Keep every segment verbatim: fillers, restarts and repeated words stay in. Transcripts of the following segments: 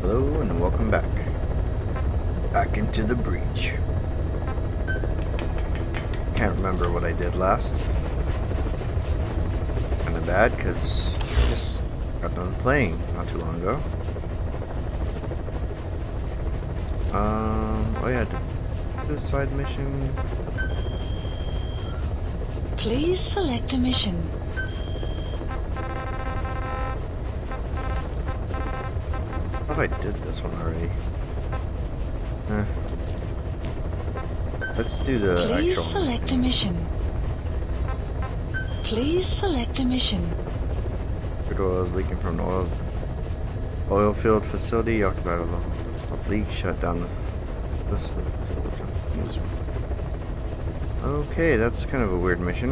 Hello and welcome back. Back into the breach. Can't remember what I did last. Kinda bad because I just got done playing not too long ago. Um, oh yeah, this side mission. Please select a mission. I thought I did this one already. Eh. Let's do the Please actual select a mission. Please select a mission. crude oil is leaking from the oil oil field facility occupied with a leak. Shut down this. Okay, that's kind of a weird mission.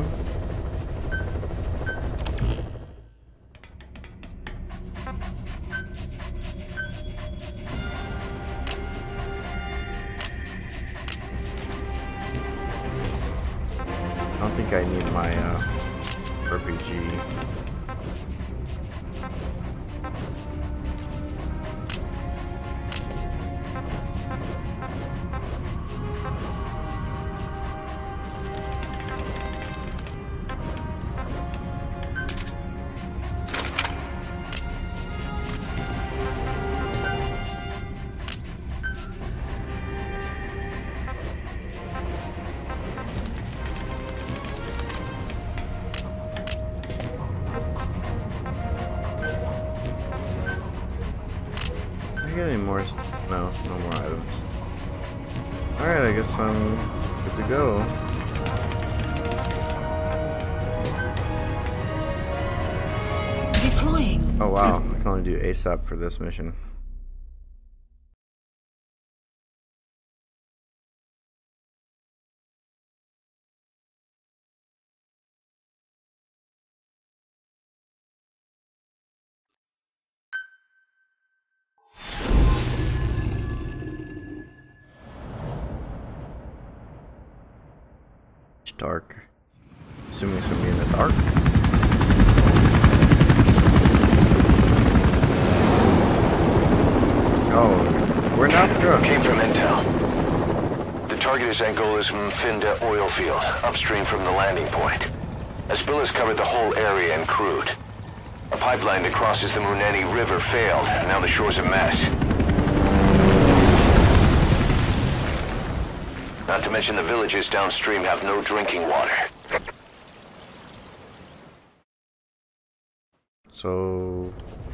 I don't think I need my uh, R P G. Get any more? No, no more items. Alright, I guess I'm good to go. Deploying. Oh wow, I can only do ASAP for this mission. Dark. Assuming it's gonna be in the dark. Oh, we're in Africa. Came from intel. The target is Angola's Mfinda oil field, upstream from the landing point. A spill has covered the whole area and crude. A pipeline that crosses the Muneni River failed, and now the shore's a mess. Not to mention the villages downstream have no drinking water. So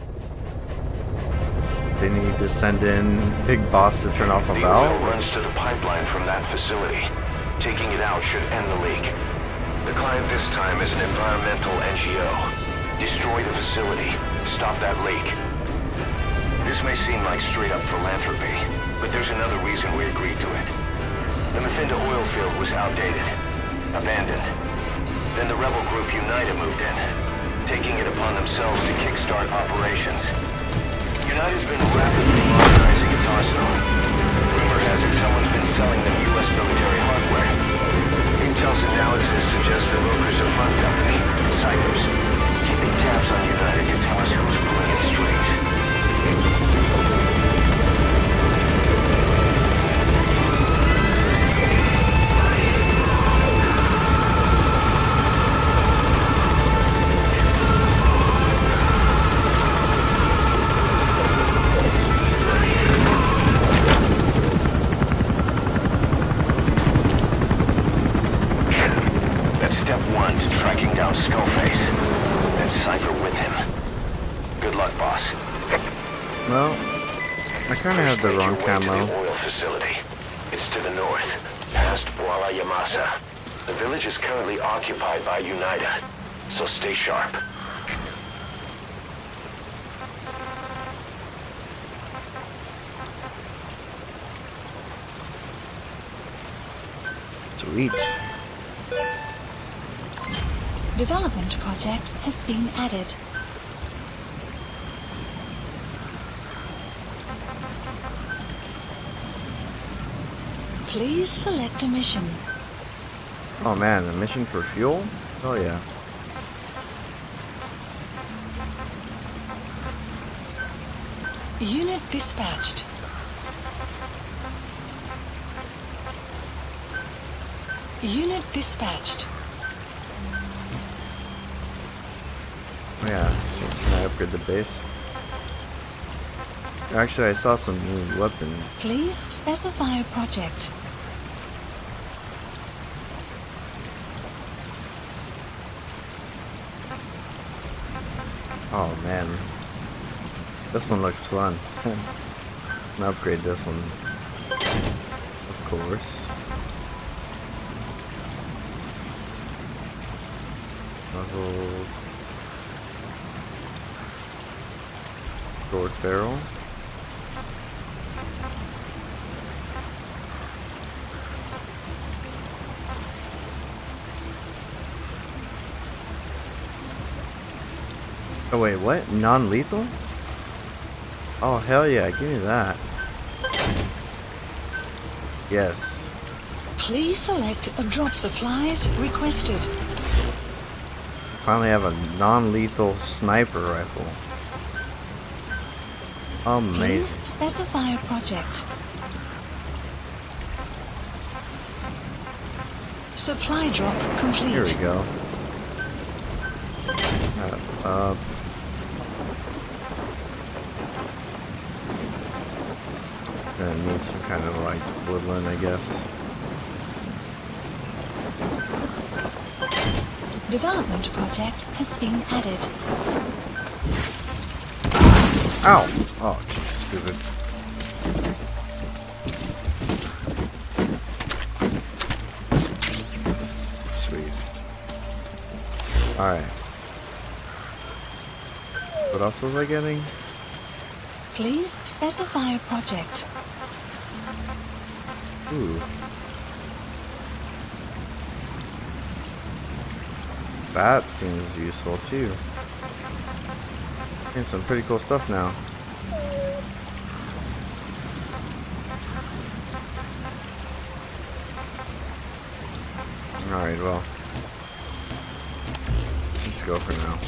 they need to send in Big Boss to turn off a The valve? oil runs to the pipeline from that facility. Taking it out should end the leak. The client this time is an environmental N G O. Destroy the facility. Stop that leak. This may seem like straight up philanthropy, but there's another reason we agreed to it. The Mfinda oil field was outdated, abandoned. Then the rebel group Unida moved in, taking it upon themselves to kickstart operations. Unida's been rapidly modernizing its arsenal. Rumor has it someone's been selling them U S military hardware. Intel's analysis suggests the brokers are front company, Cyprus. Keeping tabs on Unida can tell us who's pulling its strings. Well, I kind of have the wrong camo. The oil facility. It's to the north, past Wala Yamasa. The village is currently occupied by Unida, so stay sharp. Sweet. Development project has been added. Please select a mission. Oh man, a mission for fuel? Oh yeah. Unit dispatched. Unit dispatched. Oh yeah, so can I upgrade the base? Actually, I saw some new weapons. Please specify a project. Oh man, this one looks fun. I'm gonna upgrade this one, of course. Muzzles. Sword barrel. Oh wait, what? Non-lethal? Oh hell yeah, give me that. Yes. Please select a drop supplies requested. Finally have a non-lethal sniper rifle. Amazing. Please specify a project. Supply drop complete. Here we go. Uh, uh, gonna need some kind of like woodland, I guess. Development project has been added. Ow! Oh, jeez, stupid. Sweet. Alright. What else was I getting? Please specify a project. Ooh. That seems useful too. Getting some pretty cool stuff now. Alright, well. Let's just go for now.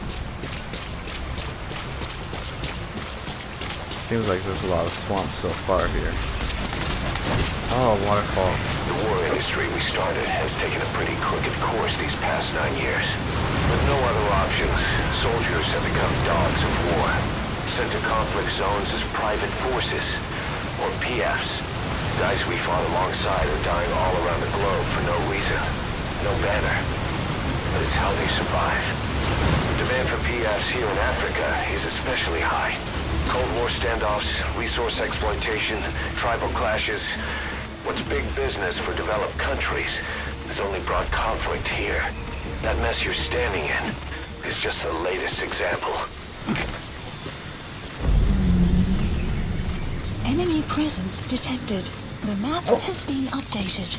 Seems like there's a lot of swamp so far here. Oh, waterfall. The war industry we started has taken a pretty crooked course these past nine years. With no other options, soldiers have become dogs of war, sent to conflict zones as private forces, or P Fs. Guys we fought alongside are dying all around the globe for no reason, no banner. But it's how they survive. The demand for P Fs here in Africa is especially high. Cold War standoffs, resource exploitation, tribal clashes. What's big business for developed countries has only brought conflict here. That mess you're standing in is just the latest example. Enemy presence detected. The map has been updated.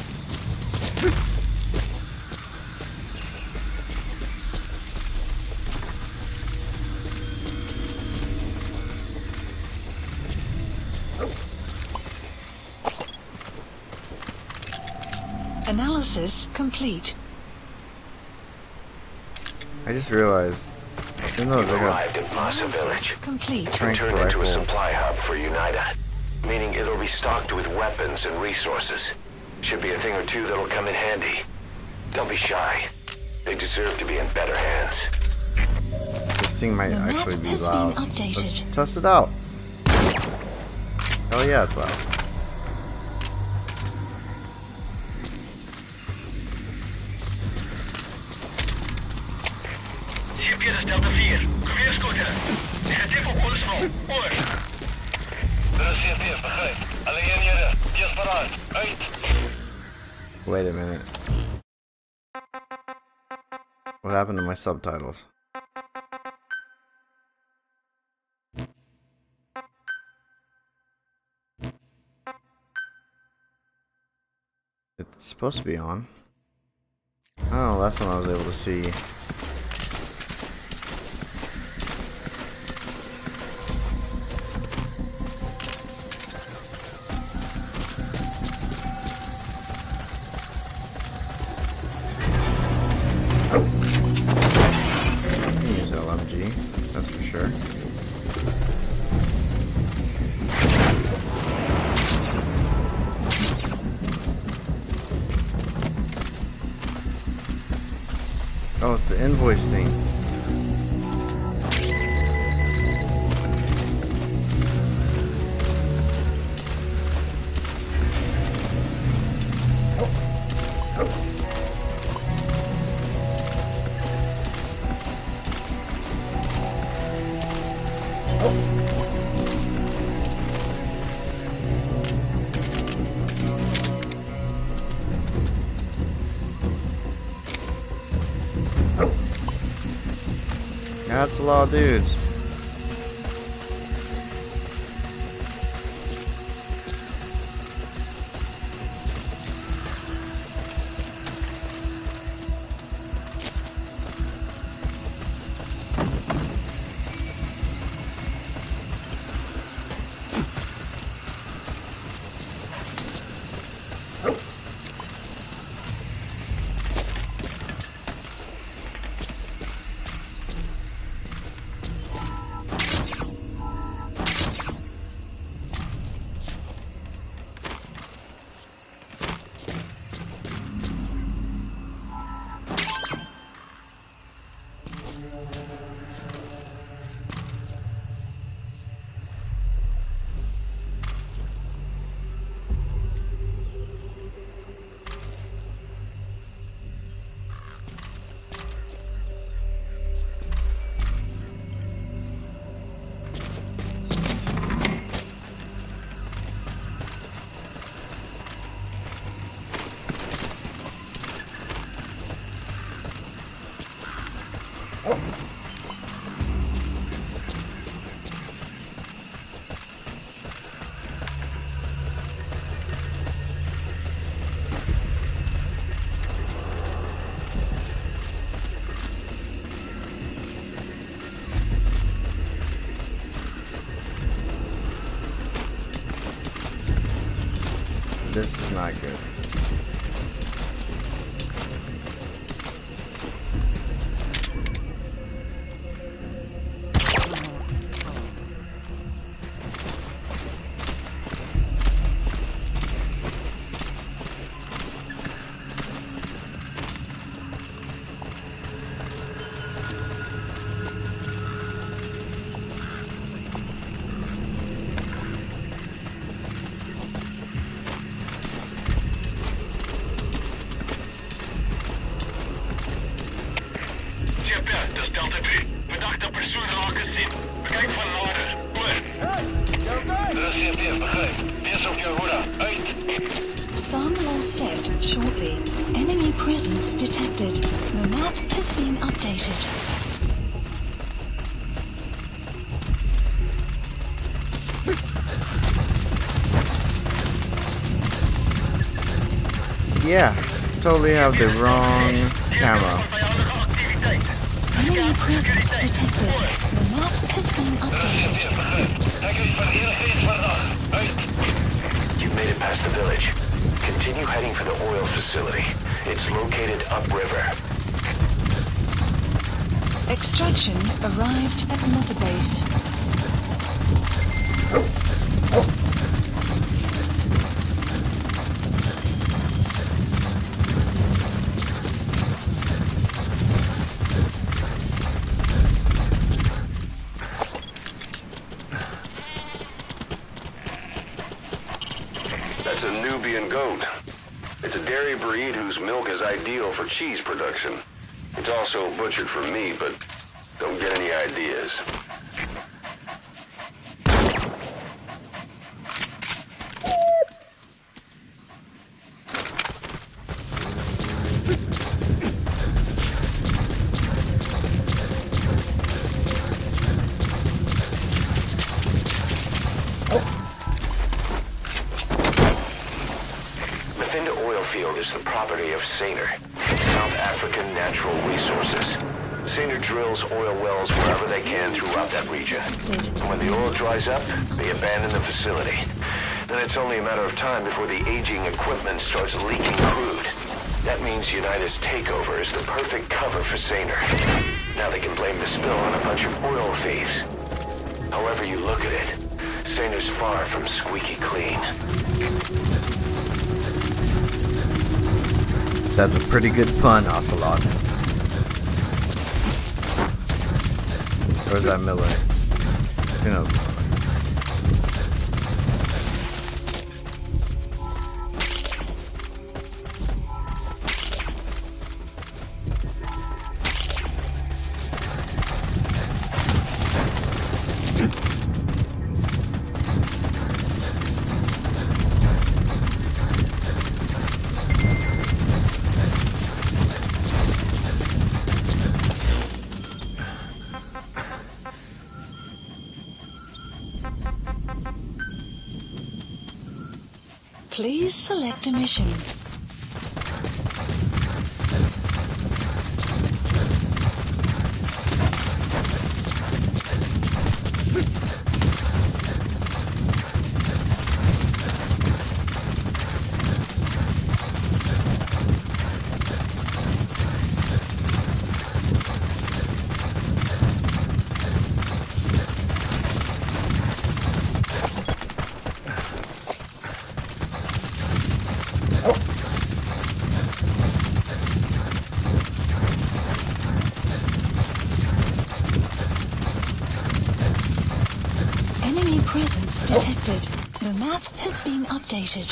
Analysis complete. I just realized, you know, You've they're arrived in Massa Village. Complete. It's been turned into a supply hub for UNITA, meaning it'll be stocked with weapons and resources. Should be a thing or two that'll come in handy. Don't be shy. They deserve to be in better hands. This thing might The map actually be has been loud. updated. Let's test it out. Oh yeah, it's loud. Delta vier. Geweerscooter. Negatief op Olsvrouw. Oor. Rus C T, begrijp. Alle eenhede. Dies paraat. Uit. Wait a minute. What happened to my subtitles? It's supposed to be on. I don't know, last time I was able to see. Use L M G, that's for sure. Oh, it's the invoice thing. That's a lot of dudes. This is not good. Dat is Delta drie. Verdachte persoon raak gezien. Bekijk van nader. Oor. Dat is C F D, begrijp. Wees op je hoede. Uit. Some lost saved shortly. Enemy presence detected. The map has been updated. Yeah, totally have the wrong camo. Enemy presence detected. The map has been updated. You've made it past the village. Continue heading for the oil facility. It's located upriver. Extraction arrived at Mother Base. That's a Nubian goat. It's a dairy breed whose milk is ideal for cheese production. It's also butchered for meat, but don't get any ideas. Is the property of Saner, South African Natural Resources. Saner drills oil wells wherever they can throughout that region. And when the oil dries up, they abandon the facility. Then it's only a matter of time before the aging equipment starts leaking crude. That means United's takeover is the perfect cover for Saner. Now they can blame the spill on a bunch of oil thieves. However you look at it, Saner's far from squeaky clean. That's a pretty good pun, Ocelot. Or is that melee? Who knows? Please select a mission. Enemy presence detected. The map has been updated.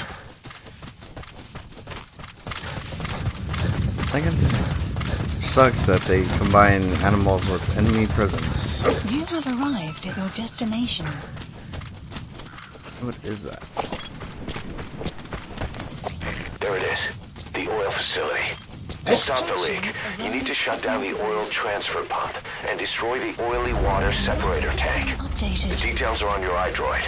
I think it sucks that they combine animals with enemy presence. You have arrived at your destination. What is that? There it is. The oil facility. To stop the leak, you need to shut down the oil transfer pump and destroy the oily water separator tank. The Updated. details are on your iDroid.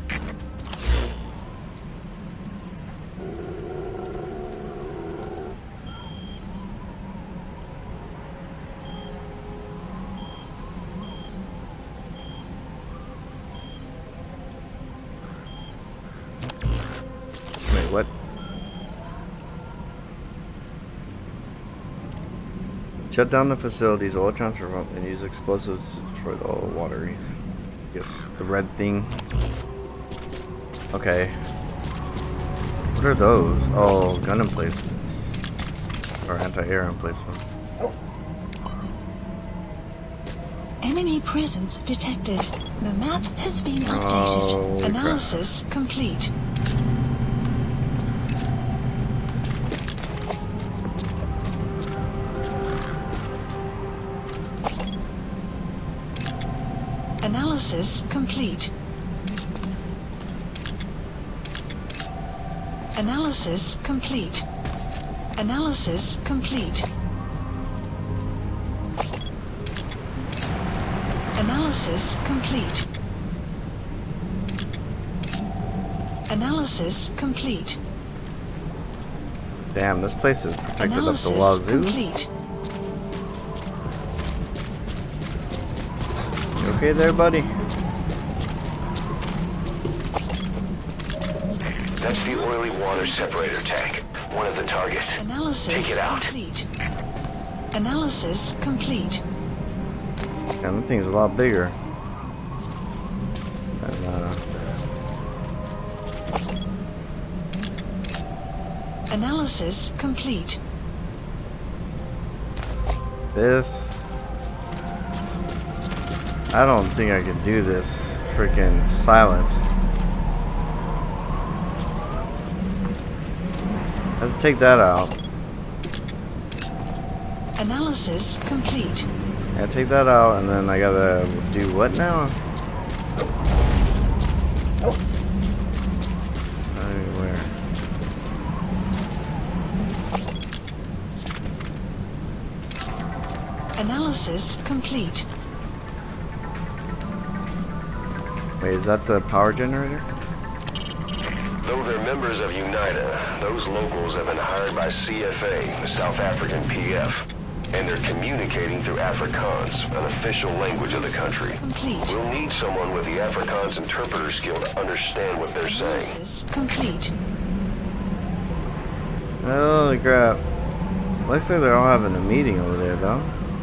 Wait, what? Shut down the facility's oil transfer pump and use explosives to destroy the oil water. Yes, the red thing. Okay. What are those? Oh, gun emplacements. Or anti-air emplacements. Enemy presence detected. The map has been Oh, updated. crap. Analysis complete. Analysis complete. Analysis complete. Analysis complete. Analysis complete. Analysis complete. Damn, this place is protected Analysis up the wazoo. complete. You okay there, buddy? That's the oily water separator tank. One of the targets. Analysis Take it out. complete. Analysis complete. Damn, that thing's a lot bigger. And, uh, Analysis complete. this... I don't think I can do this. Freaking silent. I have to take that out. Analysis complete. I take that out, and then I gotta do what now? Where? Analysis complete. Wait, is that the power generator? Though they're members of UNITA, those locals have been hired by C F A, the South African P F, and they're communicating through Afrikaans, an official language of the country. Complete. We'll need someone with the Afrikaans interpreter skill to understand what they're saying. Analysis complete. Holy crap. Looks like they're all having a meeting over there, though.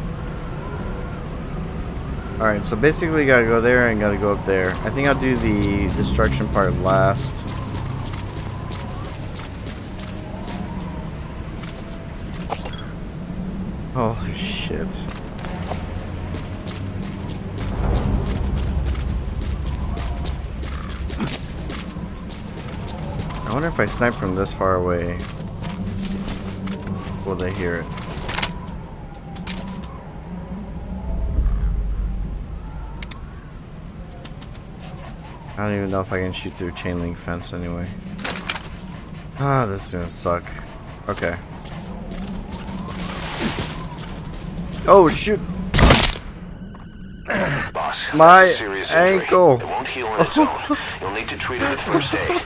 Alright, so basically gotta go there and gotta go up there. I think I'll do the destruction part last. Holy shit. I wonder if I snipe from this far away, will they hear it? I don't even know if I can shoot through chain link fence anyway. Ah, this is gonna suck. Okay. Oh shoot! Boss, my that's a serious ankle. Injury. It won't heal on its own. You'll need to treat it with first aid.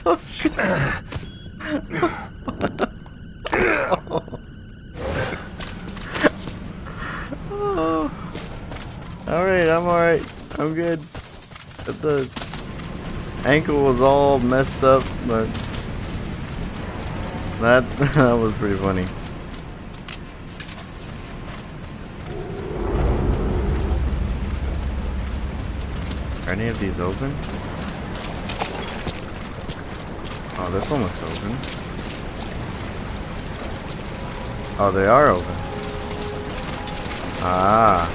Oh. Alright, I'm alright. I'm good. But the ankle was all messed up, but that that was pretty funny. Are any of these open? Oh, this one looks open. Oh, they are open. Ah.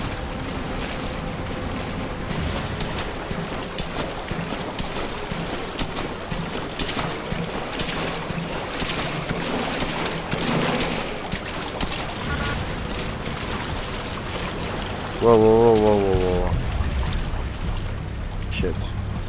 Whoa, whoa, whoa, whoa, whoa, whoa. Shit.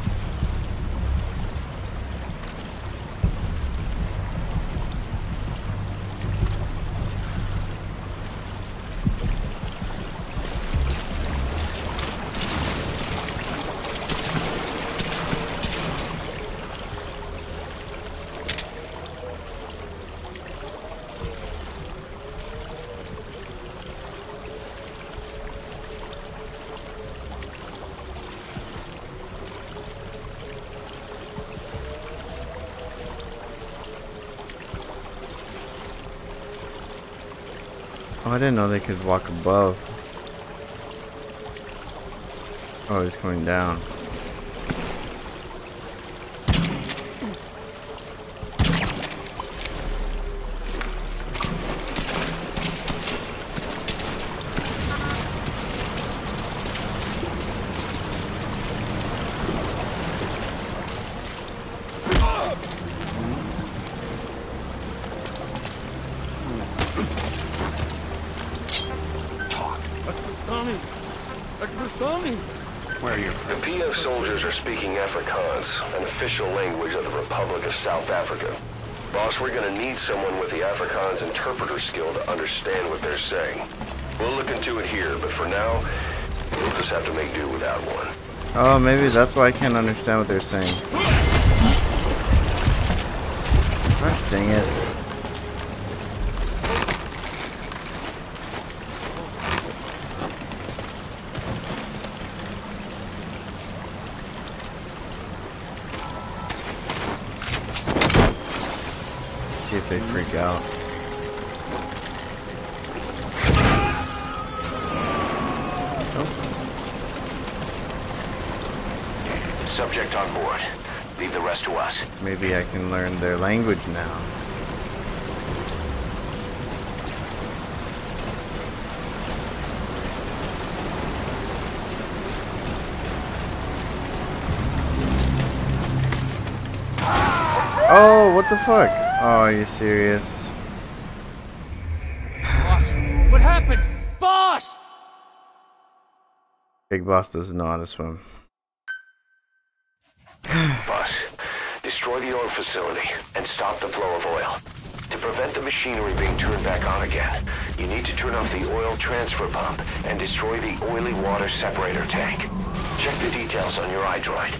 Oh, I didn't know they could walk above. Oh, he's coming down. Where are you from? The P F soldiers are speaking Afrikaans, an official language of the Republic of South Africa. Boss, we're gonna need someone with the Afrikaans interpreter skill to understand what they're saying. We'll look into it here, but for now, we'll just have to make do without one. Oh, maybe that's why I can't understand what they're saying. Gosh dang it. See if they freak out. Oh. Subject on board. Leave the rest to us. Maybe I can learn their language now. Oh, what the fuck? Oh, are you serious? Boss, what happened? Boss! Big Boss doesn't know how to swim. Boss, destroy the oil facility and stop the flow of oil. To prevent the machinery being turned back on again, you need to turn off the oil transfer pump and destroy the oily water separator tank. Check the details on your iDroid.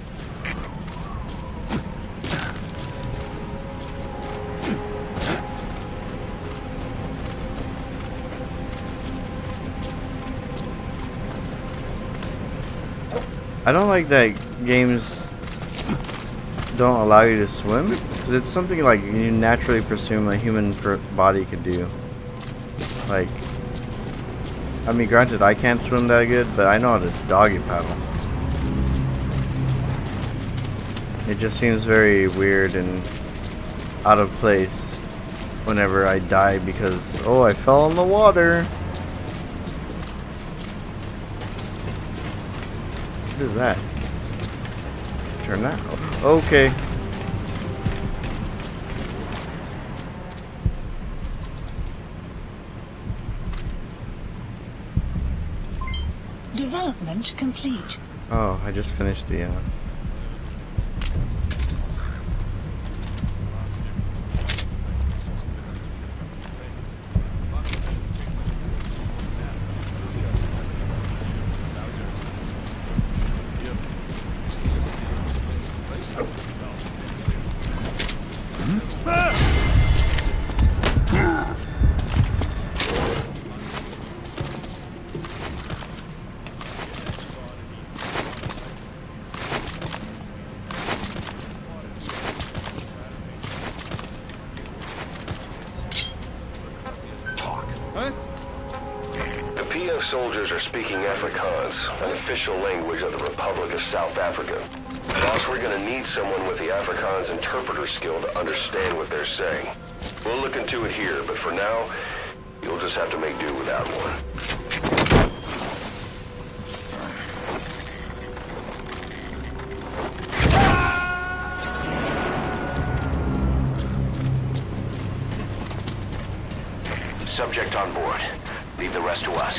I don't like that games don't allow you to swim, because it's something like you naturally presume a human per body could do. Like, I mean, granted, I can't swim that good, but I know how to doggy paddle. It just seems very weird and out of place whenever I die because, oh, I fell in the water. What is that? Turn that off. Okay. Development complete. Oh, I just finished the, uh... The P F soldiers are speaking Afrikaans, an official language of the Republic of South Africa. Boss, we're gonna need someone with the Afrikaans interpreter skill to understand what they're saying. We'll look into it here, but for now, you'll just have to make do without one. Subject on board. Leave the rest to us.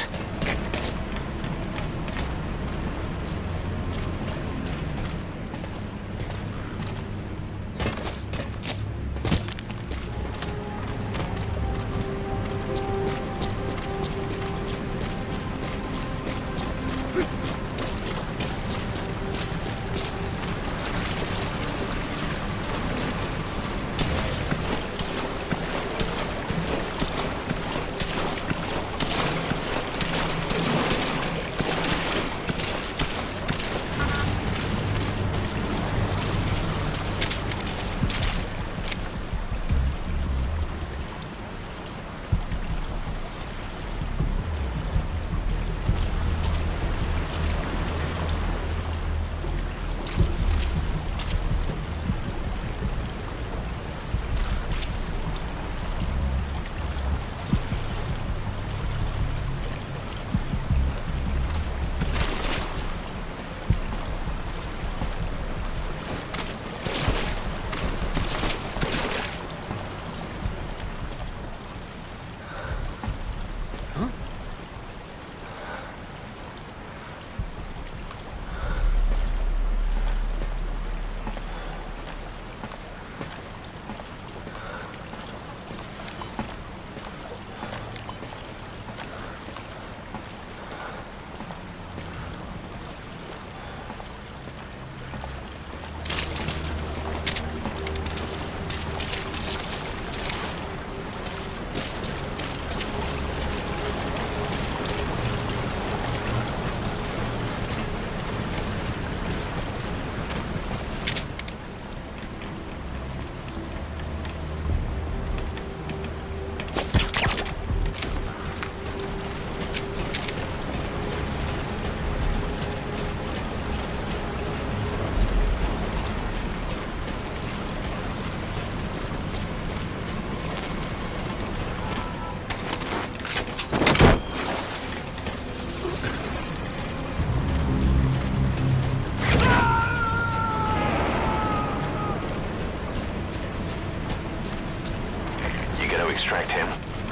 Extract him.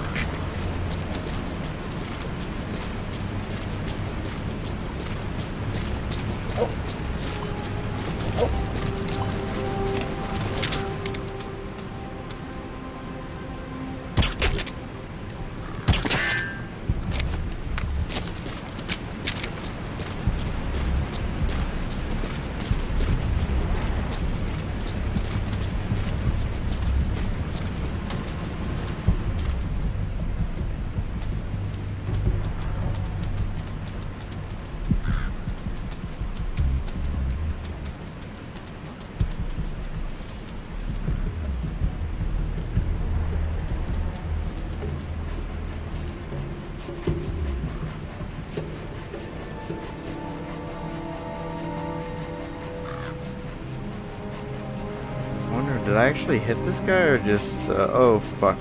Did I actually hit this guy or just, uh, oh fuck.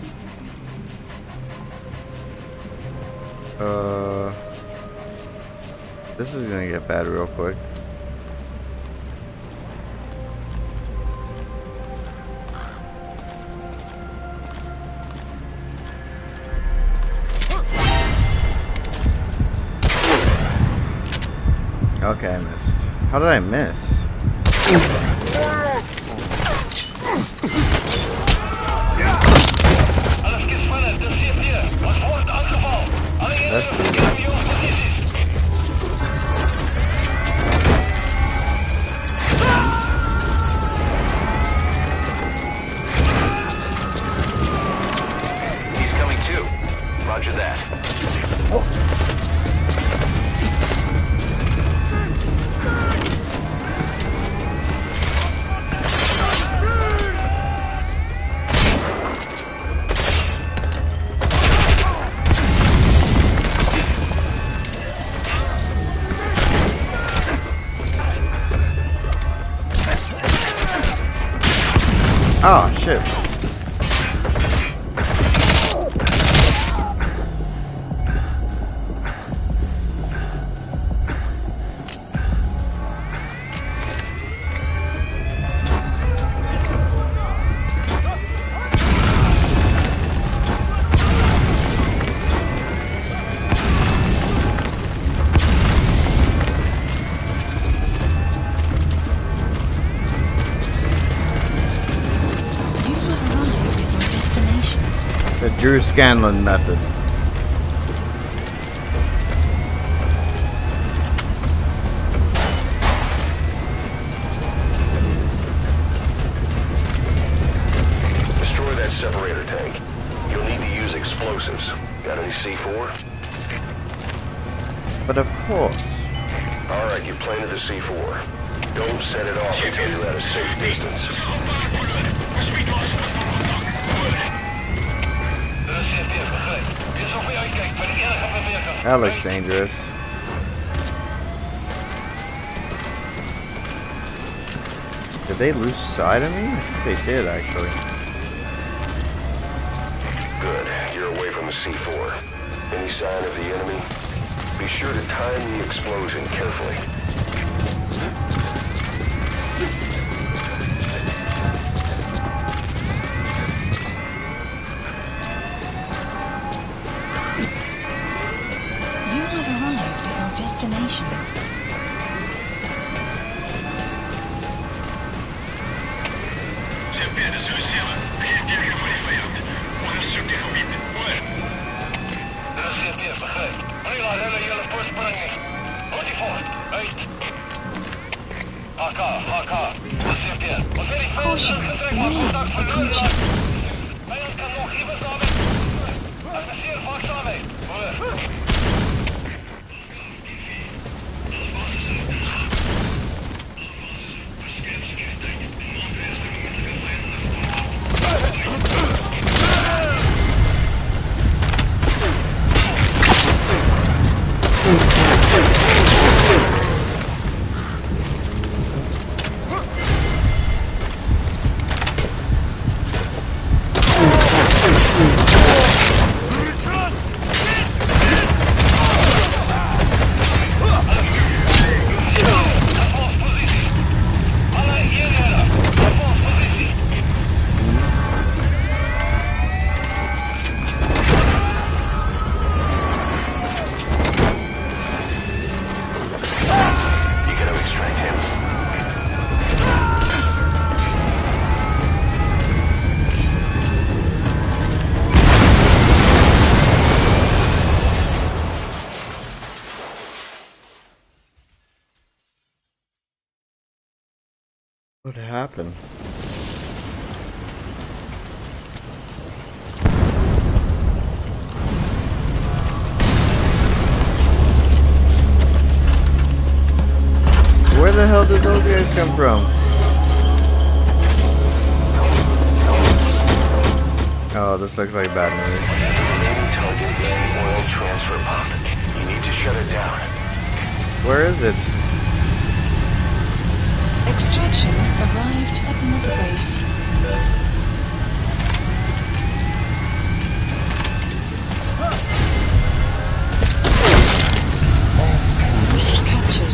Uh, this is gonna get bad real quick. Okay, I missed. How did I miss? Let's do this. He's coming too. Roger that. Oh shit. The Drew Scanlon method. Destroy that separator tank. You'll need to use explosives. Got any C four? But of course. Alright, you planted the C four. Don't set it off until you're at a safe distance. That looks dangerous. Did they lose sight of me? I think they did, actually. Good. You're away from the C four. Any sign of the enemy? Be sure to time the explosion carefully. You have arrived at your destination. Caution, wind approaching. What happened? Where the hell did those guys come from? Oh, this looks like bad news. Remaining target is the oil transfer pump. You need to shut it down. Where is it? Extraction arrived at mother base. Captured.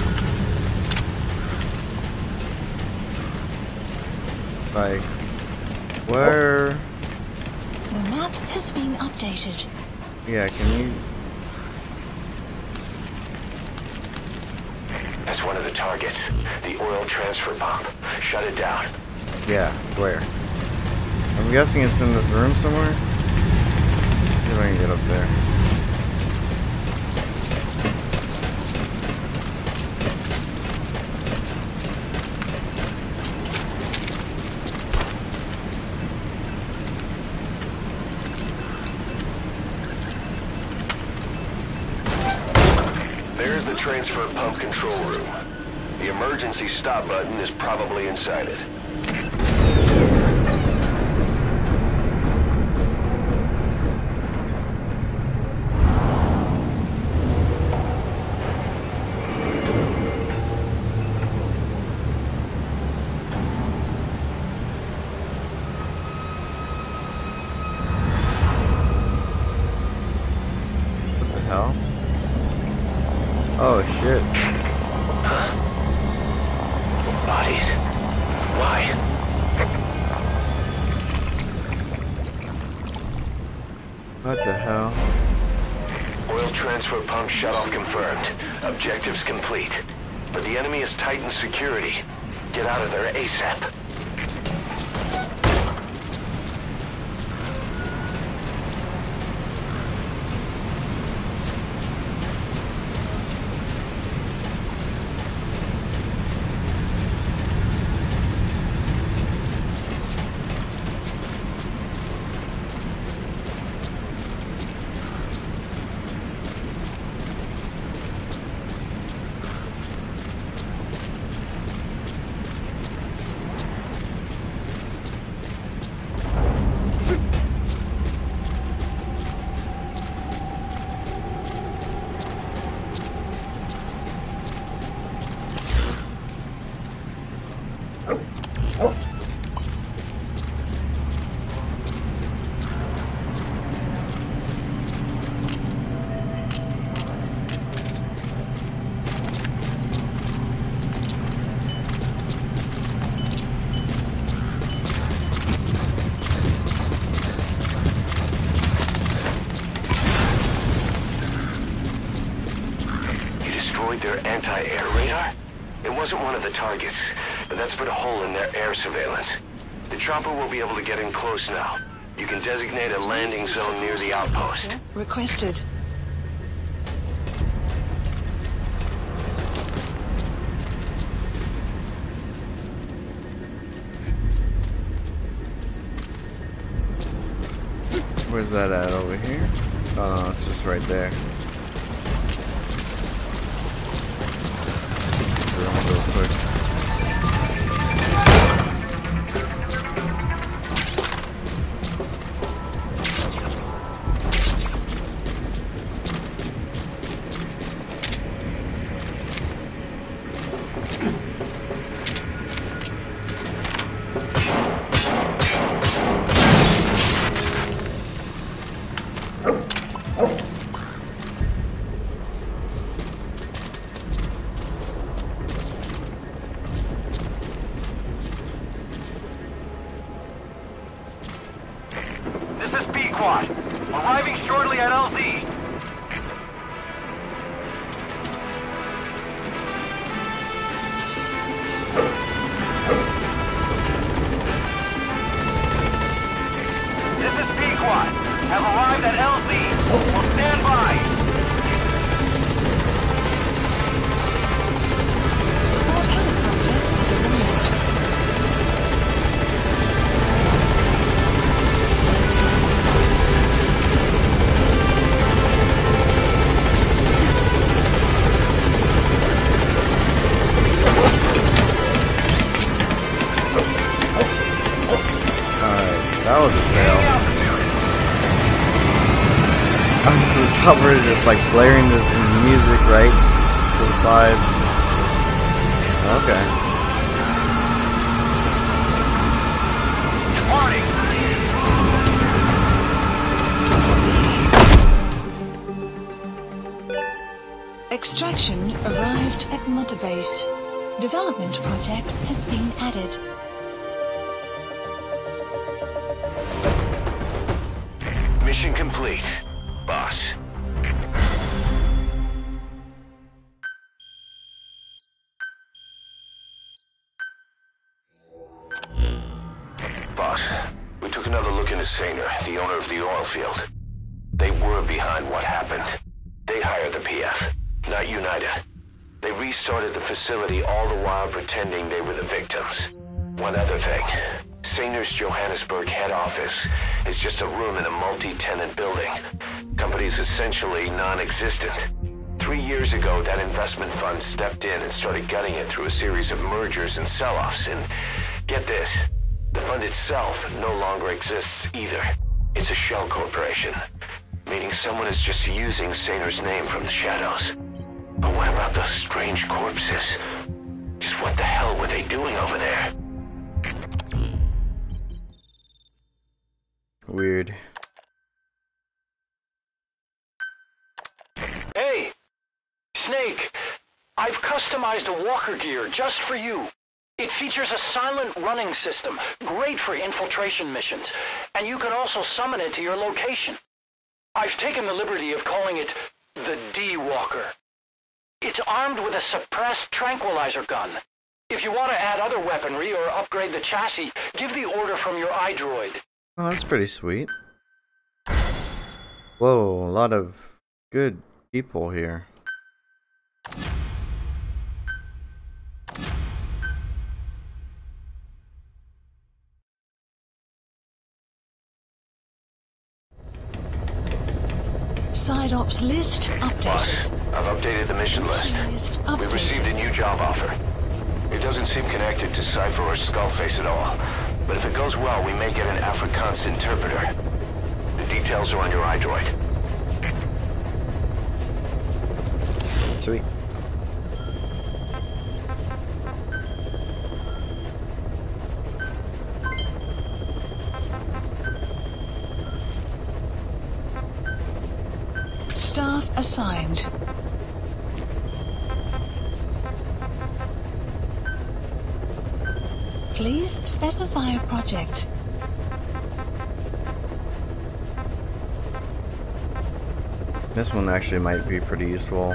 Like, where? The map has been updated. Yeah, can you? is one of the targets. The oil transfer pump. Shut it down. Yeah, where? I'm guessing it's in this room somewhere. See if I can get up there. There's the transfer pump control room. The emergency stop button is probably inside it. What the hell? Oh shit. Huh? Bodies? Why? What the hell? Oil transfer pump shut-off confirmed. Objectives complete. But the enemy has tightened security. Get out of there ASAP. Their anti-air radar? It wasn't one of the targets, but that's put a hole in their air surveillance. The chopper will be able to get in close now. You can designate a landing zone near the outpost. Requested. Where's that at? Over here? Oh no, it's just right there. Real quick. Arriving shortly at L Z. This is Pequod. Have arrived at L Z. Will stand by. Support helicopter has arrived. That was a fail. So the chopper is just like blaring this music right to the side. Okay. Extraction arrived at Mother Base. Development project has been added. Mission complete, boss. Boss, we took another look into Sainer, the owner of the oil field. They were behind what happened. They hired the P F, not United. They restarted the facility all the while pretending they were the victims. One other thing. Sainer's Johannesburg head office is just a room in a multi-tenant building. Company's essentially non-existent. Three years ago, that investment fund stepped in and started gutting it through a series of mergers and sell-offs. And get this, the fund itself no longer exists either. It's a shell corporation, meaning someone is just using Sainer's name from the shadows. But what about those strange corpses? Just what the hell were they doing over there? Weird. Hey! Snake! I've customized a walker gear just for you. It features a silent running system, great for infiltration missions, and you can also summon it to your location. I've taken the liberty of calling it the D-Walker. It's armed with a suppressed tranquilizer gun. If you want to add other weaponry or upgrade the chassis, give the order from your iDroid. Oh, that's pretty sweet. Whoa, a lot of good people here. Side ops list Boss, updated. I've updated the mission list. List We received a updated. new job offer. It doesn't seem connected to Cypher or Skullface at all. But if it goes well, we may get an Afrikaans interpreter. The details are on your iDroid. Sweet. Staff assigned. Please specify a project. This one actually might be pretty useful.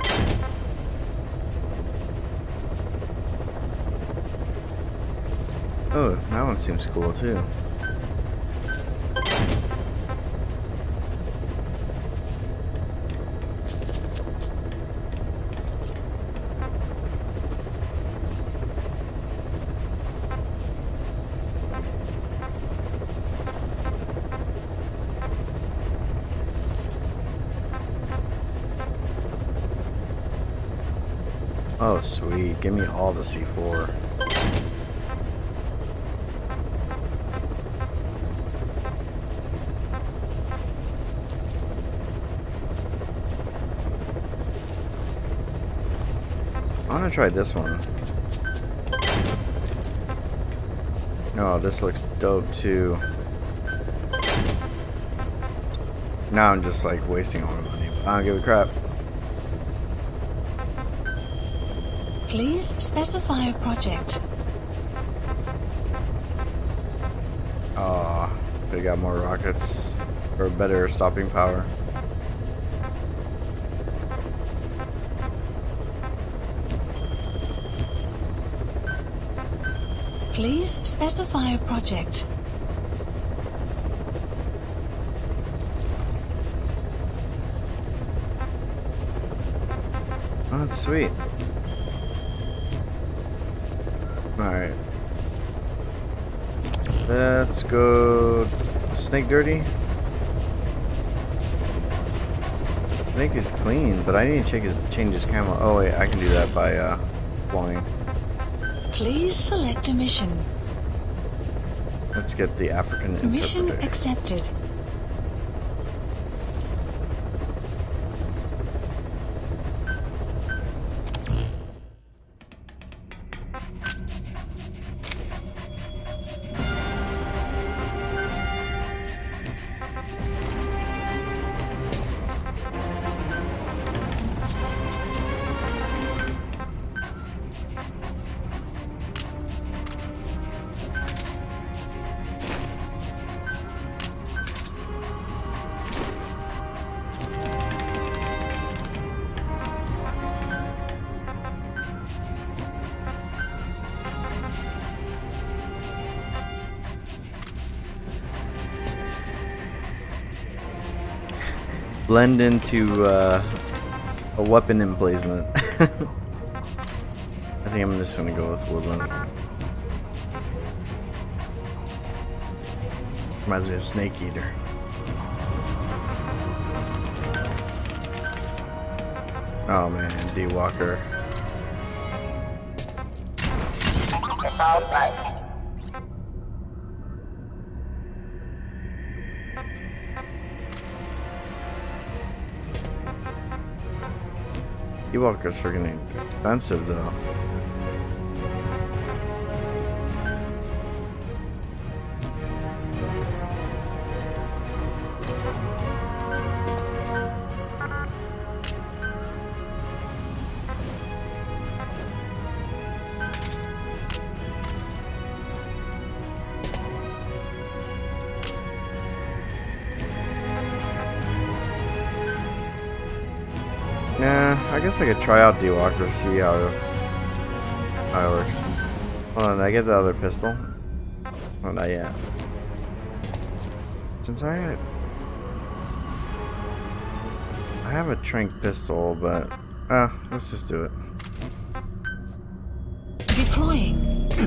Oh, that one seems cool too. Oh, sweet. Give me all the C four. I want to try this one. Oh, this looks dope too. Now I'm just like wasting all my money. I don't give a crap. Please specify a project. Aw, they got more rockets for better stopping power. Please specify a project. Oh, that's sweet. Alright. Let's go Snake Dirty. Snake is clean, but I need to check his, change his camo. Oh wait, I can do that by uh, flying. Please select a mission. Let's get the African Mission interpreter. accepted. blend into uh, a weapon emplacement. I think I'm just gonna go with woodland. Reminds me of Snake Eater. Oh man, D Walker. D Walker's freaking expensive though. Nah, I guess I could try out D-Walker, see how it, how it works. Hold on, did I get the other pistol? Oh, not yet. Since I had... I have a trank pistol, but... Uh, let's just do it. Deploying.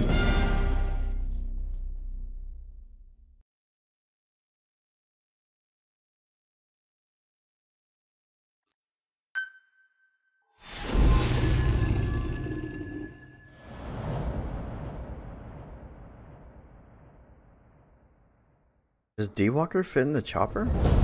Does D-Walker fit in the chopper?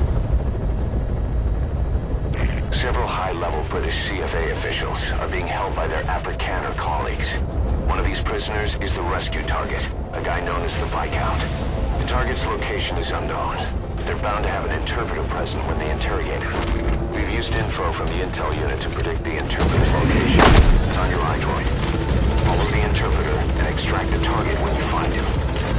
Several high-level British C F A officials are being held by their Africaaaaa colleagues. One of these prisoners is the rescue target, a guy known as the Viscount. The target's location is unknown, but they're bound to have an interpreter present when they interrogate him. We've used info from the intel unit to predict the interpreter's location. It's on your iDroid. Follow the interpreter and extract the target when you find him.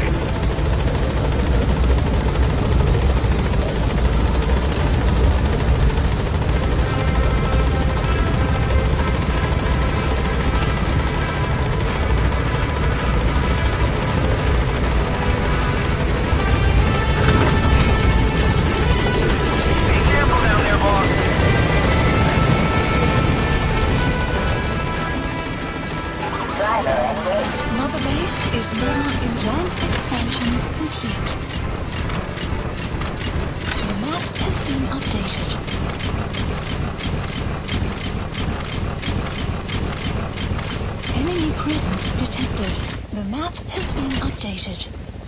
Mother base is now event expansion complete. The map has been updated. Enemy presence detected. The map has been updated.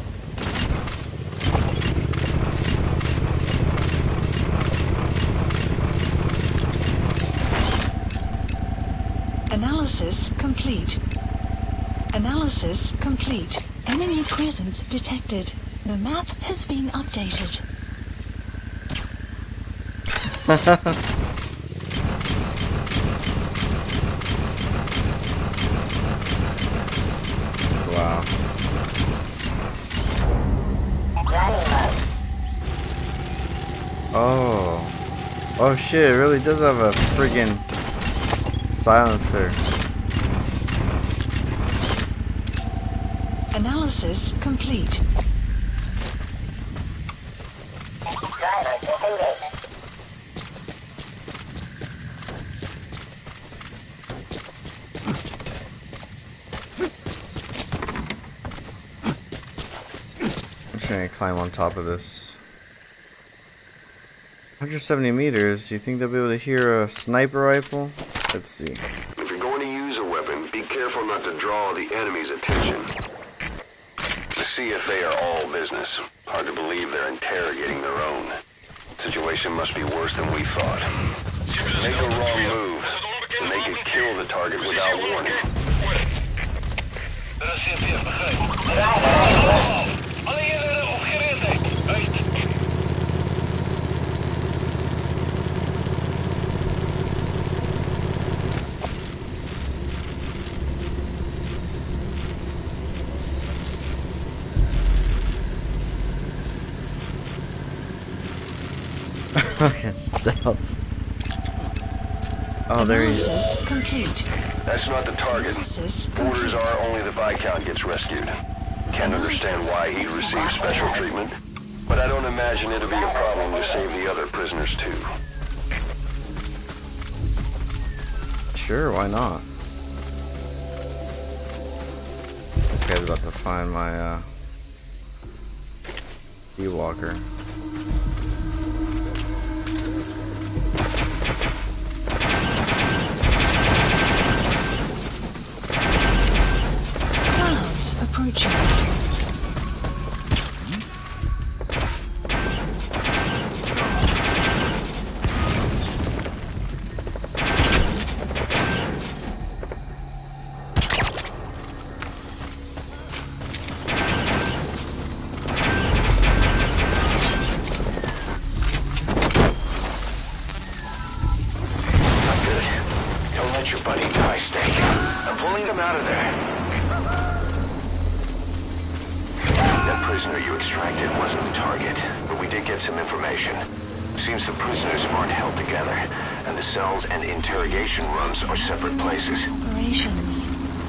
Analysis complete. Analysis complete. Enemy presence detected. The map has been updated. Wow. Oh. Oh shit, it really does have a friggin' silencer. Analysis complete. I'm trying to climb on top of this. one hundred seventy meters, you think they'll be able to hear a sniper rifle? Let's see. If you're going to use a weapon, be careful not to draw the enemy's attention. The C F A are all business. Hard to believe they're interrogating their own. Situation must be worse than we thought. Make a wrong move, and they could kill the target without warning. Fucking stealth. Oh, there he is. Analysis complete. That's not the target. Orders are only the Viscount gets rescued. Can't understand why he received special treatment, but I don't imagine it'll be a problem to save the other prisoners too. Sure, why not? This guy's about to find my uh D-Walker. Clouds approaching. Are separate places. Operations.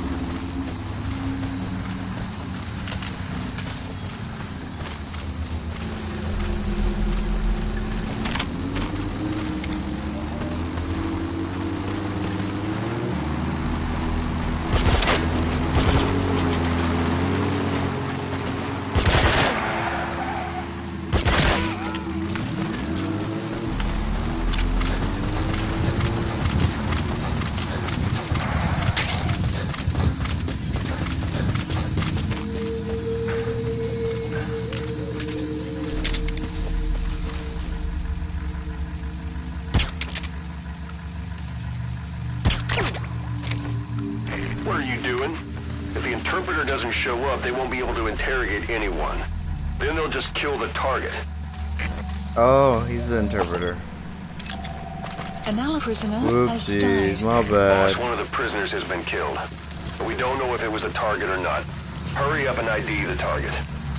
What are you doing? If the interpreter doesn't show up, they won't be able to interrogate anyone. Then they'll just kill the target. Oh, he's the interpreter. Another prisoner has Whoopsies, died. my Boss, bad. one of the prisoners has been killed. But we don't know if it was a target or not. Hurry up and I D the target.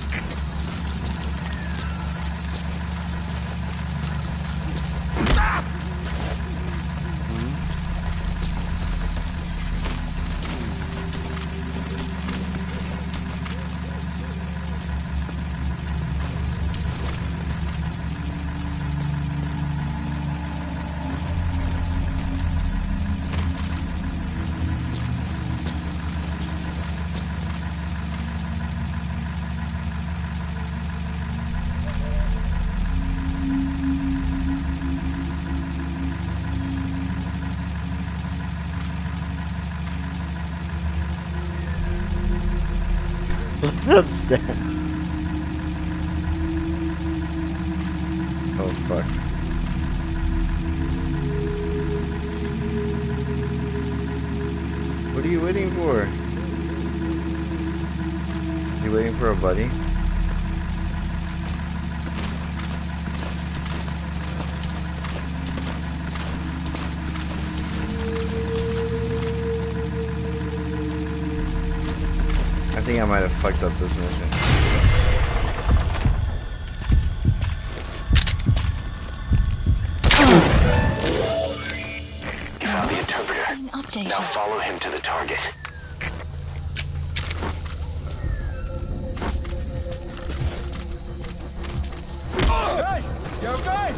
That stance. Oh fuck. What are you waiting for? Is he waiting for a buddy? I think I might have fucked up this mission. You found the interpreter. Updated. Now follow him to the target. Hey! You okay?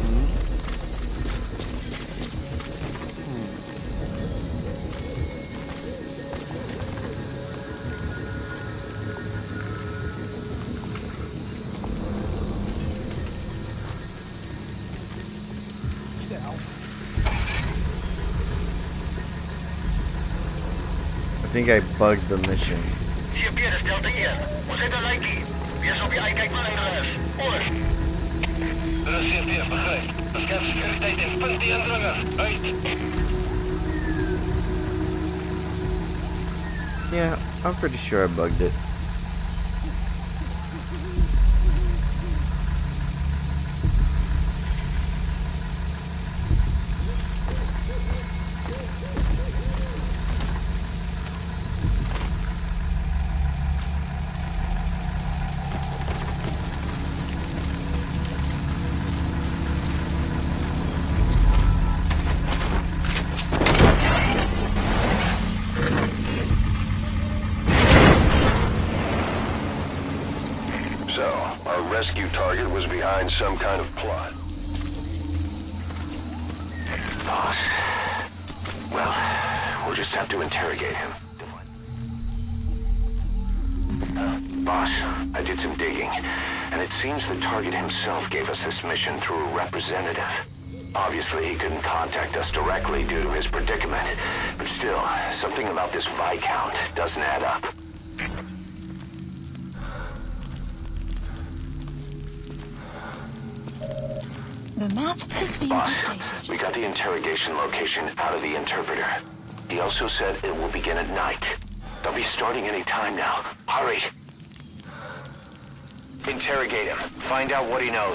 I think I bugged the mission. Hier Pierre, Delta één. Ons het 'n lykie. Wees op die uitkyk vir indringers. Oor. Dit is C T, begryp. Beskerm sekuriteit en vind die indringers. Uit. Yeah, I'm pretty sure I bugged it. Rescue target was behind some kind of plot. Boss, Well, we'll just have to interrogate him. Uh, boss, I did some digging, and it seems the target himself gave us this mission through a representative. Obviously, he couldn't contact us directly due to his predicament, but still, something about this Viscount doesn't add up. The map has been Boss, updated. we got the interrogation location out of the interpreter. He also said it will begin at night. They'll be starting any time now. Hurry! Interrogate him. Find out what he knows.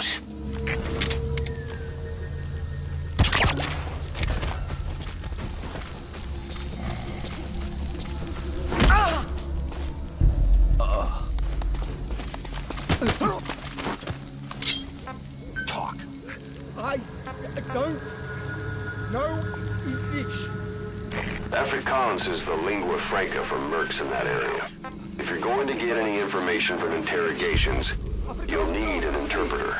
Talk. I don't know English. Afrikaans is the lingua franca for mercs in that area. If you're going to get any information from interrogations, you'll need an interpreter.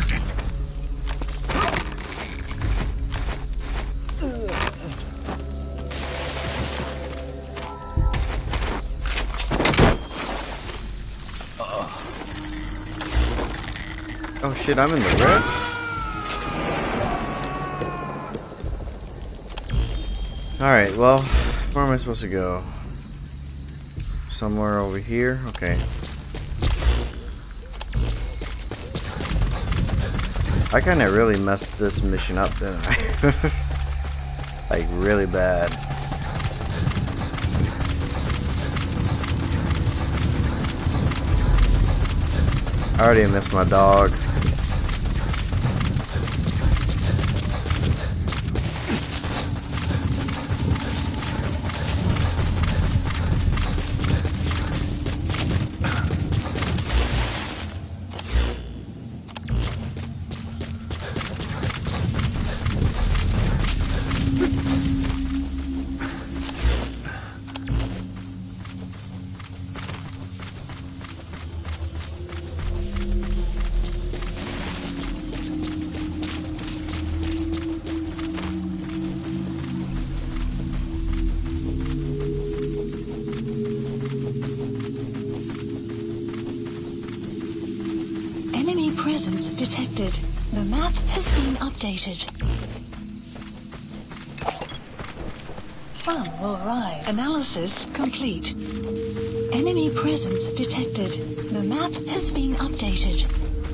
Oh shit, I'm in the red? Alright, well, where am I supposed to go? Somewhere over here? Okay. I kinda really messed this mission up, didn't I? Like, really bad. I already missed my dog. Enemy presence detected. The map has been updated. Sun will rise. Analysis complete. Enemy presence detected. The map has been updated.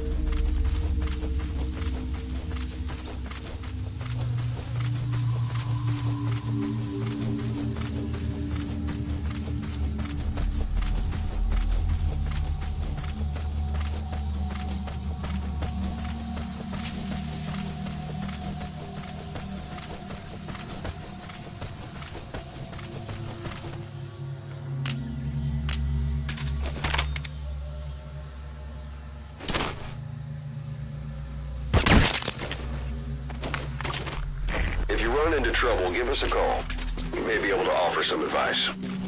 If you run into trouble, give us a call. We may be able to offer some advice.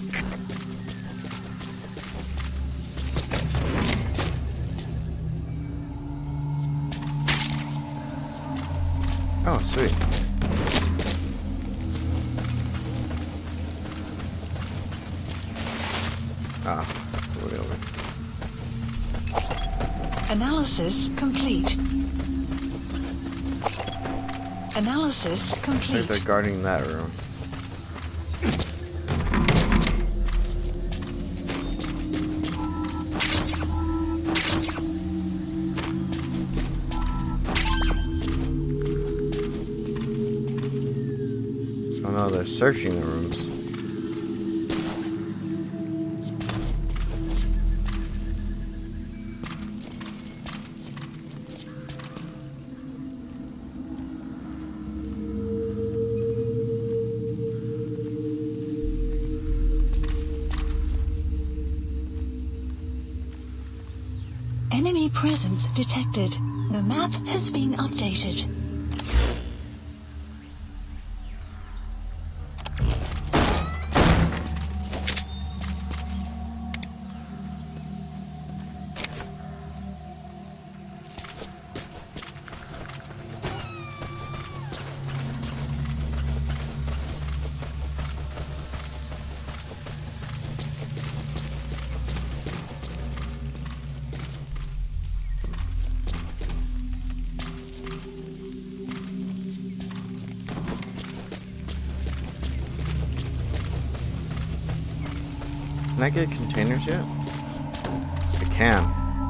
Oh, sweet. Ah, way over. Analysis complete. Analysis Looks like complete. they're guarding that room. Oh no, they're searching the rooms. Enemy presence detected. The map has been updated. Can I get containers yet? I can.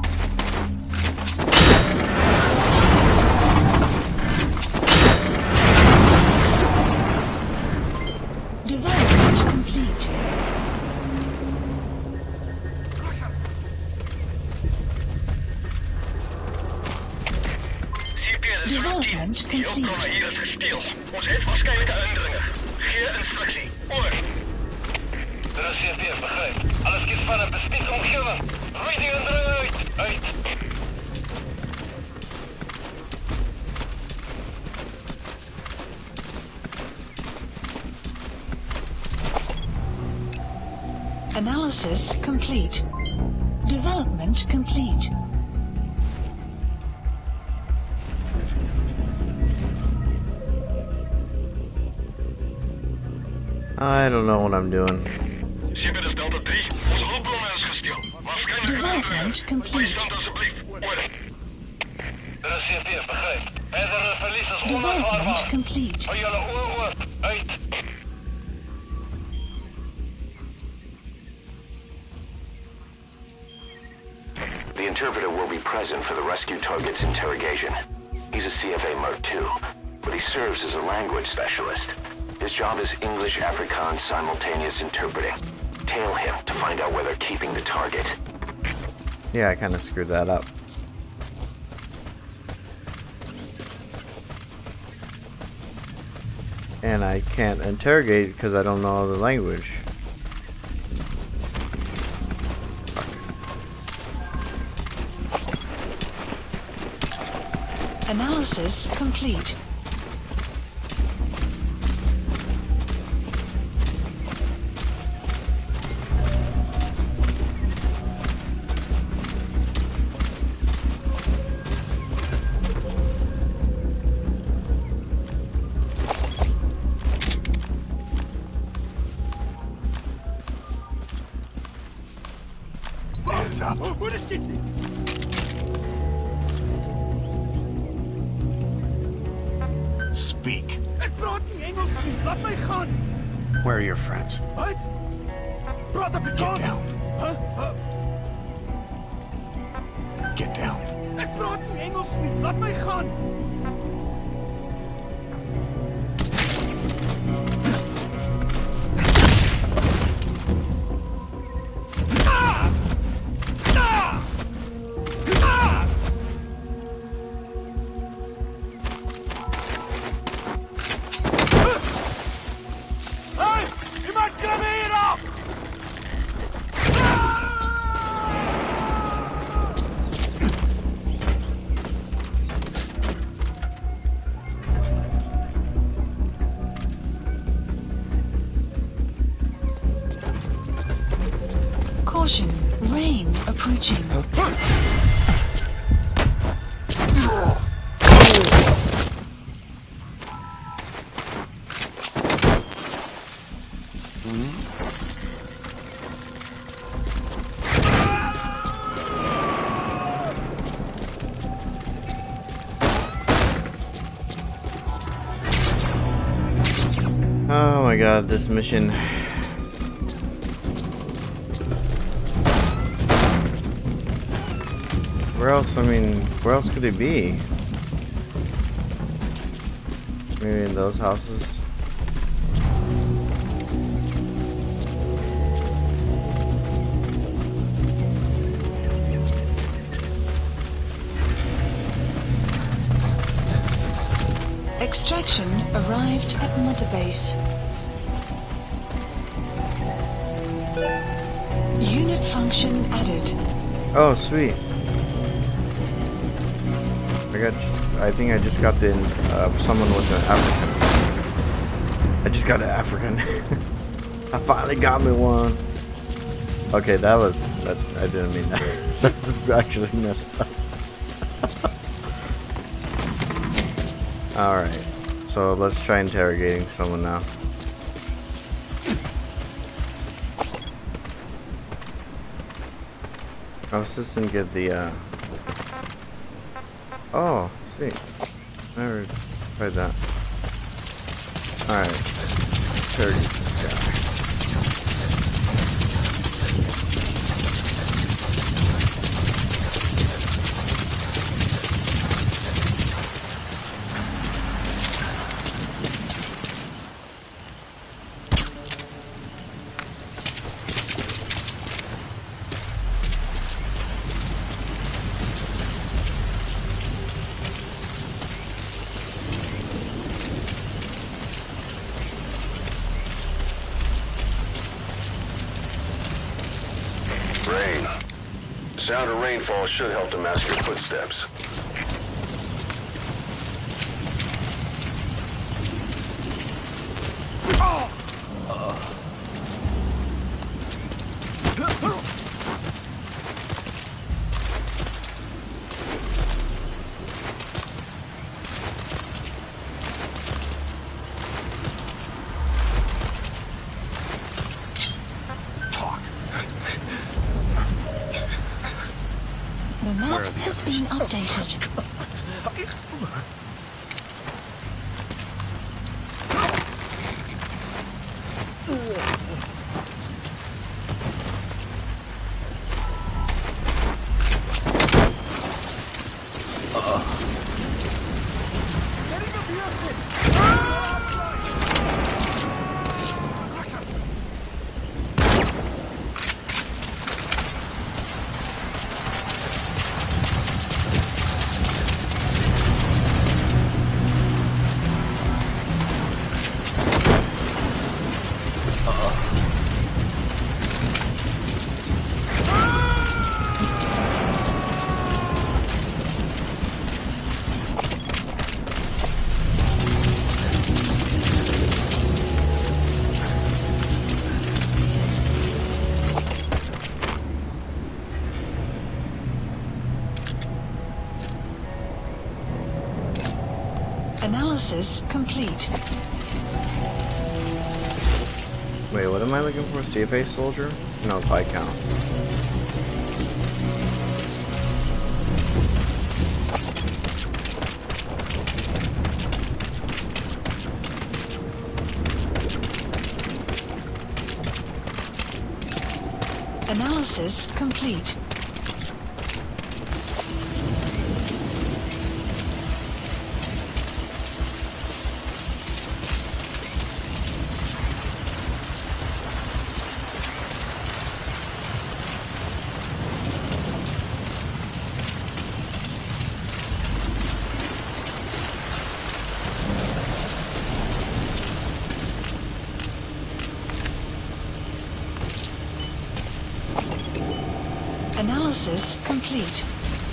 Development complete. C P is Development routine. Die complete. opname hier is gesteel. Ons het waarschijnlijk een indringer. Geen instructie. Oor. Er is C P, begrijp. Alles kies van een bespied omgeving. Roei die indringer uit. Uit. Analysis complete. Development complete. I don't know what I'm doing. C P is Delta drie. Onze hulpbronnen is gesteel. Waarschijnlijk een Development indringer. complete. Bijstand alsjeblieft. Oor. Er is C P, begrijp. Verdere verlies is Development onaanvaardbaar. complete. Hou jullie oor oor. Uit. The interpreter will be present for the rescue target's interrogation. He's a C F A Mark two, but he serves as a language specialist. His job is English Afrikaans simultaneous interpreting. Tail him to find out where they're keeping the target. Yeah, I kind of screwed that up. And I can't interrogate because I don't know the language. Analysis complete. Hands up. Wat is dit niet? Speak. Ek praat nie Engels nie. Laat my gaan. Where are your friends? Wat? Praat Get Afrikaans. down. Huh? Huh? Get down. Ek praat nie Engels nie. Laat my gaan. Ah! Ah! Ah! Hey! Iemand klim hier af! Caution, rain approaching. Oh my god, this mission. Where else, I mean, where else could it be? Maybe in those houses? Extraction arrived at Mother Base. Unit function added. Oh, sweet. I got, I think I just got the, uh, someone with an African. I just got an African. I finally got me one. Okay, that was, that, I didn't mean that. That actually messed up. Alright, so let's try interrogating someone now. I was just gonna get the, uh... oh, sweet. Never tried that. Alright, interrogate this guy. Rain. Sound of rainfall should help to mask your footsteps. The map has been updated. Analysis complete. Wait, what am I looking for? C F A soldier? No, Viscount. Analysis complete. Analysis complete.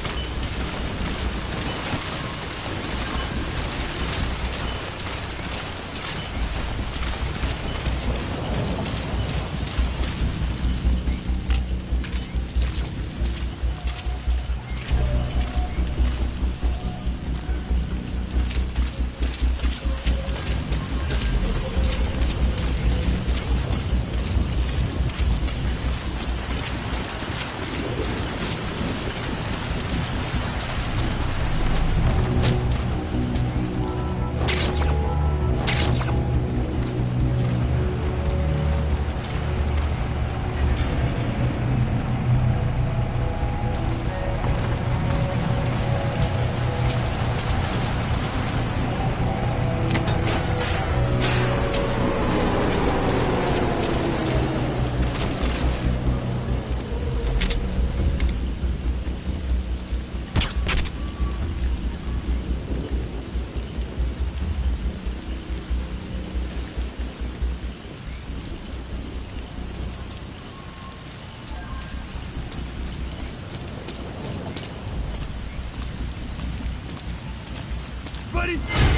Buddy!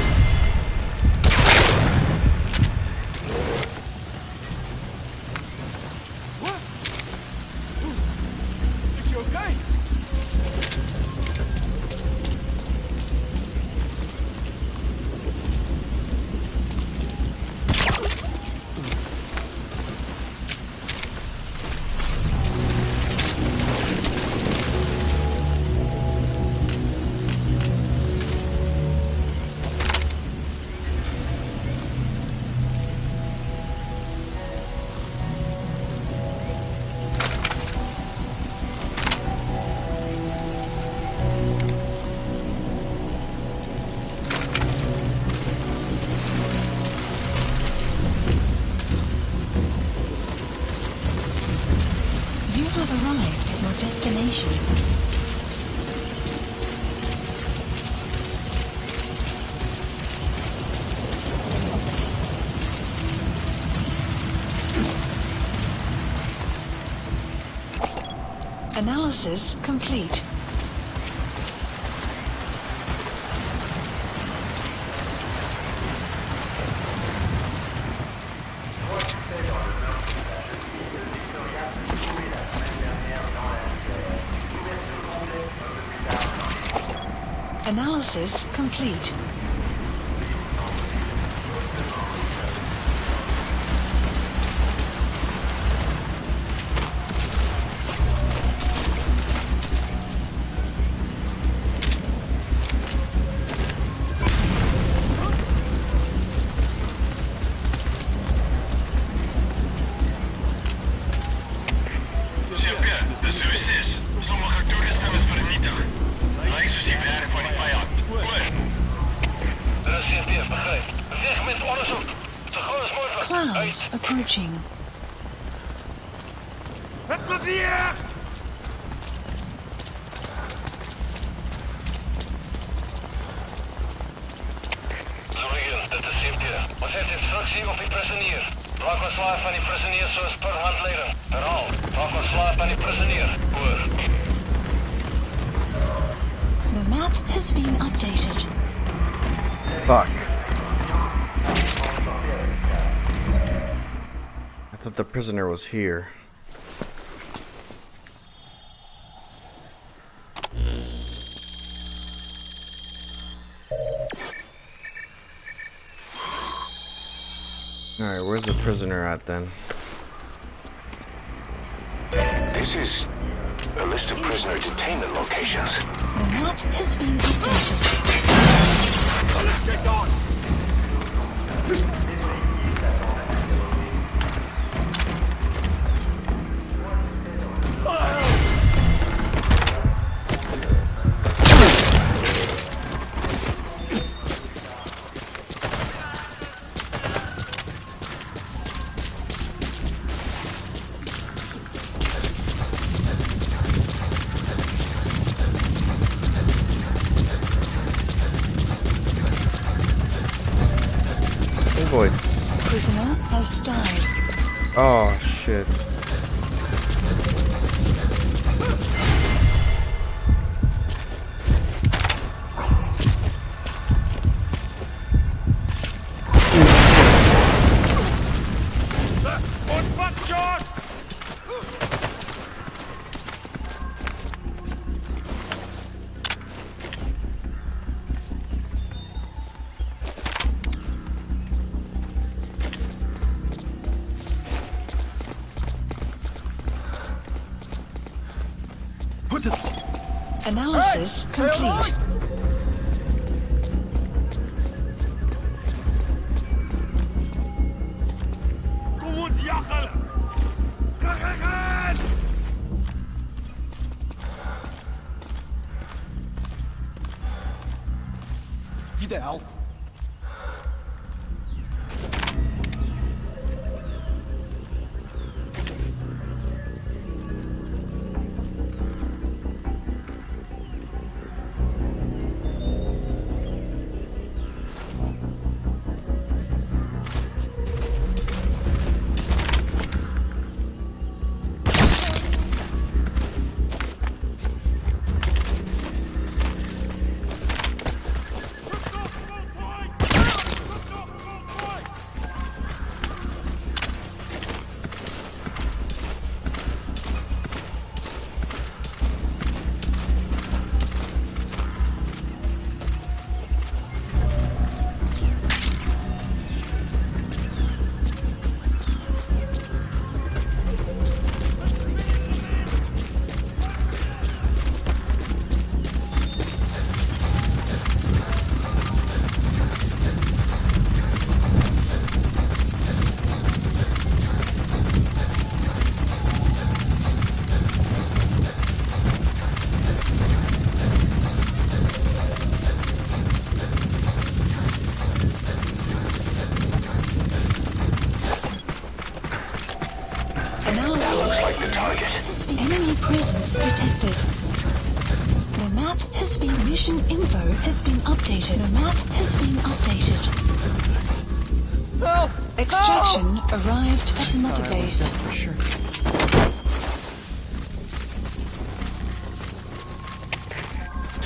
What? Is she okay? You have arrived at your destination. Analysis complete. Analysis complete. Clouds approaching. Het plezier! Zorgen, dit is Sylvia. Ons heeft instructie op die prizonier. Maak ons slaaf van die prizonier zoals per handleiding. Herhaal, maak ons slaaf van die prizonier. Hoor. The map has been updated. Fuck. I thought the prisoner was here. Alright, where's the prisoner at then? This is a list of prisoner detainment locations. The map has been updated. Let's get going! Voice. Prisoner has died. Oh shit. Und was schon? Analysis complete. Kom ons jag hulle! Gaan! Wie the hell? Enemy presence detected. The map has been mission info has been updated. The map has been updated. Help! Extraction arrived at Mother Base. For sure.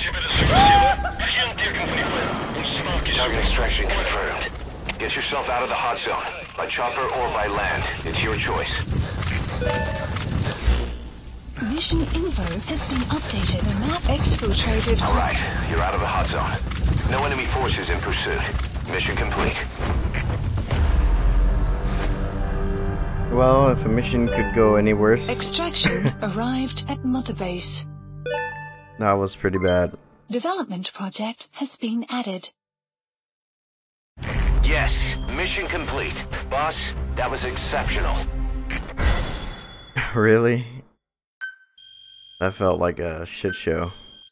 Target extraction confirmed. Get yourself out of the hot zone. By chopper or by land. It's your choice. Mission info has been updated. The map exfiltrated. Alright, you're out of the hot zone. No enemy forces in pursuit. Mission complete. Well, if a mission could go any worse, Extraction arrived at Mother Base. that was pretty bad. Development project has been added. Yes, mission complete. Boss, that was exceptional. Really? That felt like a shit show.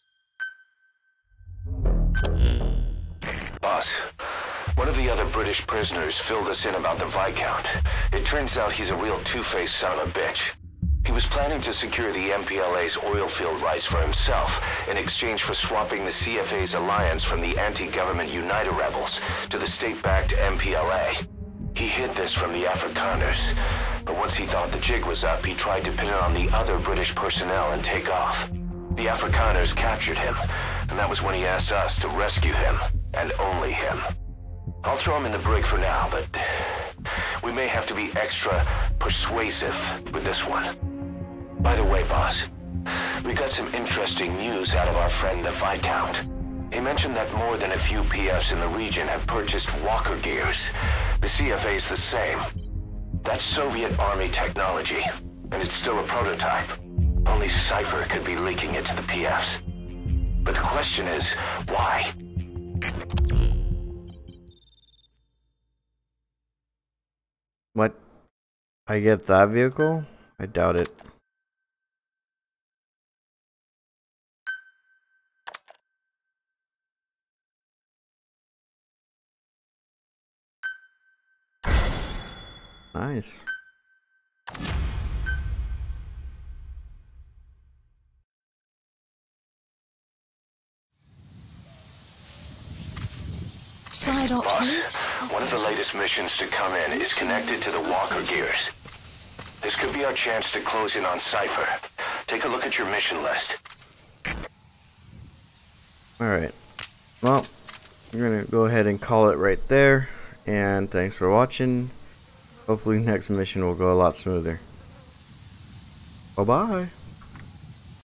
Boss, one of the other British prisoners filled us in about the Viscount. It turns out he's a real two-faced son of a bitch. He was planning to secure the M P L A's oil field rights for himself in exchange for swapping the C F A's alliance from the anti-government United rebels to the state-backed M P L A. He hid this from the Afrikaanners, but once he thought the jig was up, he tried to pin it on the other British personnel and take off. The Afrikaanners captured him, and that was when he asked us to rescue him, and only him. I'll throw him in the brig for now, but we may have to be extra persuasive with this one. By the way, boss, we got some interesting news out of our friend the Viscount. He mentioned that more than a few P Fs in the region have purchased walker gears. The C F A's the same. That's Soviet Army technology, and it's still a prototype. Only Cypher could be leaking it to the P Fs. But the question is, why? What? I get that vehicle? I doubt it. Nice. Side ops Boss, list. one of the latest missions to come in is connected to the walker gears. This could be our chance to close in on Cypher. Take a look at your mission list. Alright. Well, we're gonna go ahead and call it right there. And thanks for watching. Hopefully next mission will go a lot smoother. Bye bye.